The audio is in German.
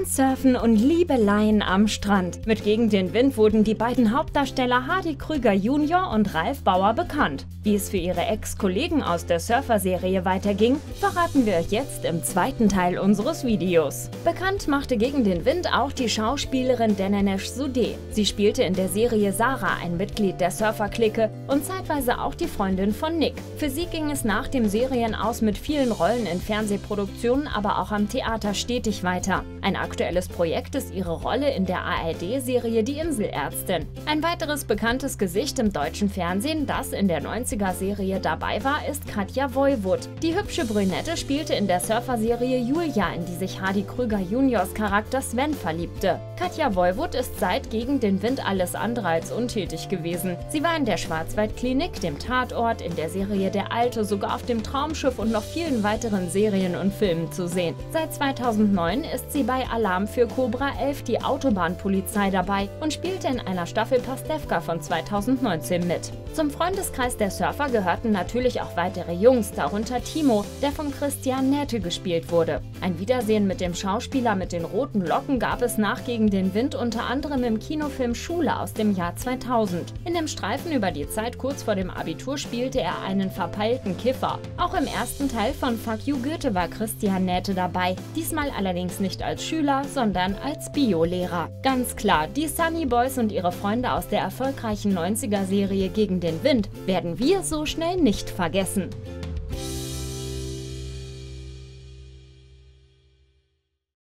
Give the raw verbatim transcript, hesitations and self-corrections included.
Windsurfen und Liebeleien am Strand. Mit Gegen den Wind wurden die beiden Hauptdarsteller Hardy Krüger Junior und Ralf Bauer bekannt. Wie es für ihre Ex-Kollegen aus der Surfer-Serie weiterging, verraten wir euch jetzt im zweiten Teil unseres Videos. Bekannt machte Gegen den Wind auch die Schauspielerin Denenesh Sudeh. Sie spielte in der Serie Sarah ein Mitglied der Surfer-Clique und zeitweise auch die Freundin von Nick. Für sie ging es nach dem Serienaus mit vielen Rollen in Fernsehproduktionen, aber auch am Theater stetig weiter. Ein aktuelles Projekt ist ihre Rolle in der A R D-Serie Die Inselärztin. Ein weiteres bekanntes Gesicht im deutschen Fernsehen, das in der neunziger-Serie dabei war, ist Katja Woiwod. Die hübsche Brünette spielte in der Surfer-Serie Julia, in die sich Hardy Krüger Juniors Charakter Sven verliebte. Katja Woiwod ist seit Gegen den Wind alles andere als untätig gewesen. Sie war in der Schwarzwaldklinik, dem Tatort, in der Serie Der Alte, sogar auf dem Traumschiff und noch vielen weiteren Serien und Filmen zu sehen. Seit zweitausendneun ist sie bei Alarm für Cobra elf, die Autobahnpolizei, dabei und spielte in einer Staffel Pastewka von zweitausendneunzehn mit. Zum Freundeskreis der Surfer gehörten natürlich auch weitere Jungs, darunter Timo, der von Christian Nähte gespielt wurde. Ein Wiedersehen mit dem Schauspieler mit den roten Locken gab es nach Gegen den Wind unter anderem im Kinofilm Schule aus dem Jahr zweitausend. In dem Streifen über die Zeit kurz vor dem Abitur spielte er einen verpeilten Kiffer. Auch im ersten Teil von Fuck You Goethe war Christian Nähte dabei, diesmal allerdings nicht als Schüler, sondern als Biolehrer. Ganz klar, die Sunny Boys und ihre Freunde aus der erfolgreichen neunziger-Serie Gegen den Wind werden wir so schnell nicht vergessen.